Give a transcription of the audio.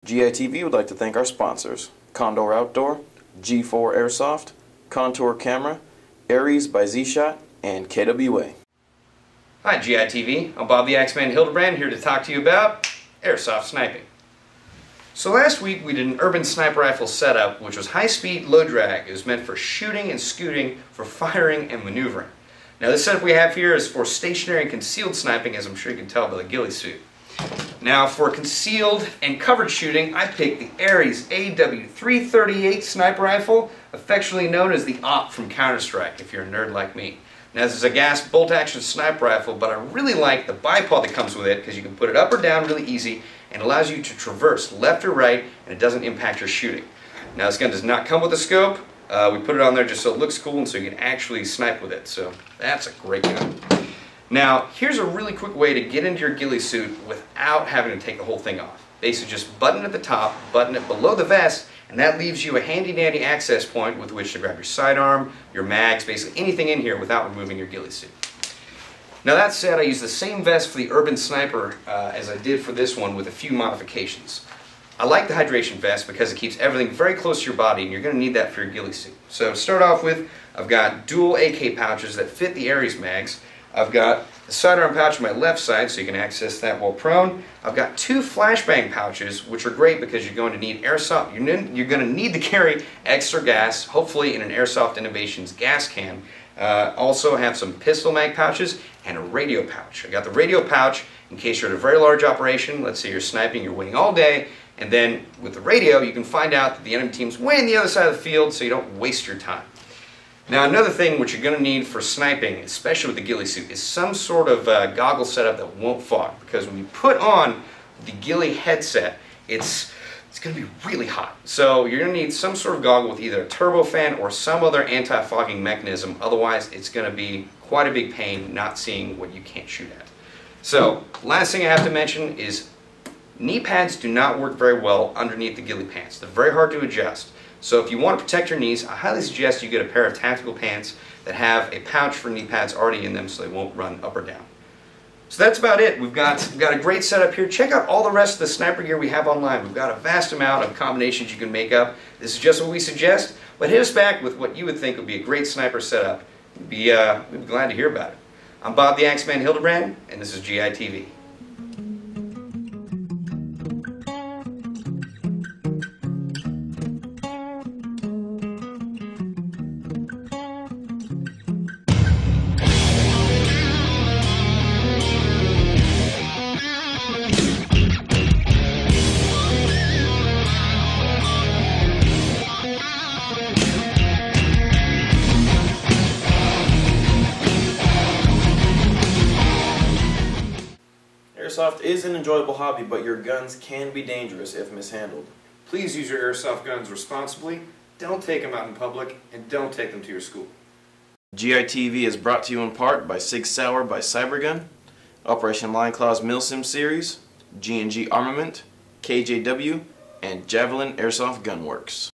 GITV would like to thank our sponsors: Condor Outdoor, G4 Airsoft, Contour Camera, Aries by Z-Shot, and KWA. Hi GITV, I'm Bob the Axeman Hildebrand here to talk to you about airsoft sniping. So last week we did an urban sniper rifle setup which was high speed, low drag. It was meant for shooting and scooting, for firing and maneuvering. Now this setup we have here is for stationary and concealed sniping, as I'm sure you can tell by the ghillie suit. Now for concealed and covered shooting, I picked the Aries AW338 sniper rifle, affectionately known as the AWP from Counter-Strike, if you're a nerd like me. Now this is a gas bolt-action sniper rifle, but I really like the bipod that comes with it because you can put it up or down really easy and allows you to traverse left or right and it doesn't impact your shooting. Now this gun does not come with a scope. We put it on there just so it looks cool and so you can actually snipe with it. So that's a great gun. Now, here's a really quick way to get into your ghillie suit without having to take the whole thing off. Basically just button at the top, button it below the vest, and that leaves you a handy-dandy access point with which to grab your sidearm, your mags, basically anything in here without removing your ghillie suit. Now that said, I use the same vest for the Urban Sniper as I did for this one with a few modifications. I like the hydration vest because it keeps everything very close to your body and you're going to need that for your ghillie suit. So to start off with, I've got dual AK pouches that fit the Aries mags. I've got the sidearm pouch on my left side so you can access that while prone. I've got two flashbang pouches which are great because you're going to need airsoft. You're going to need to carry extra gas, hopefully in an Airsoft Innovations gas can. Also have some pistol mag pouches and a radio pouch. I got the radio pouch in case you're at a very large operation. Let's say you're sniping, you're waiting all day, and then with the radio you can find out that the enemy team's way on the other side of the field so you don't waste your time. Now another thing which you're going to need for sniping, especially with the ghillie suit, is some sort of goggle setup that won't fog. Because when you put on the ghillie headset, it's going to be really hot. So you're going to need some sort of goggle with either a turbofan or some other anti-fogging mechanism. Otherwise, it's going to be quite a big pain not seeing what you can't shoot at. So last thing I have to mention is knee pads do not work very well underneath the ghillie pants. They're very hard to adjust. So if you want to protect your knees, I highly suggest you get a pair of tactical pants that have a pouch for knee pads already in them so they won't run up or down. So that's about it. We've got a great setup here. Check out all the rest of the sniper gear we have online. We've got a vast amount of combinations you can make up. This is just what we suggest, but hit us back with what you would think would be a great sniper setup. We'd be glad to hear about it. I'm Bob the Axeman Hildebrand, and this is GITV. Airsoft is an enjoyable hobby, but your guns can be dangerous if mishandled. Please use your airsoft guns responsibly, don't take them out in public, and don't take them to your school. GITV is brought to you in part by Sig Sauer by Cybergun, Operation Lion Claw's Milsim Series, G&G Armament, KJW, and Javelin Airsoft Gunworks.